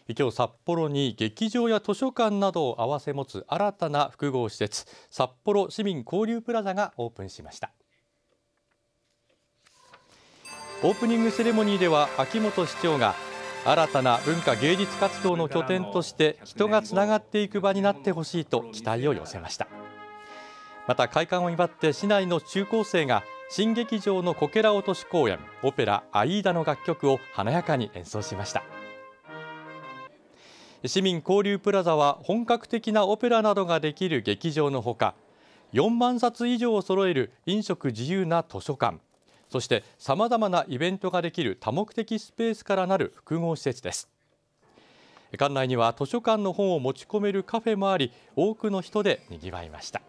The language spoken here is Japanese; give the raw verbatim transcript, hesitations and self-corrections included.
今日札幌に劇場や図書館などを併せ持つ新たな複合施設、札幌市民交流プラザがオープンしました。オープニングセレモニーでは秋元市長が新たな文化芸術活動の拠点として人がつながっていく場になってほしいと期待を寄せました。また開館を祝って市内の中高生が新劇場のこけら落とし公演オペラアイーダの楽曲を華やかに演奏しました。市民交流プラザは本格的なオペラなどができる劇場のほか、よんまんさつ以上を揃える飲食自由な図書館、そしてさまざまなイベントができる多目的スペースからなる複合施設です。館内には図書館の本を持ち込めるカフェもあり、多くの人でにぎわいました。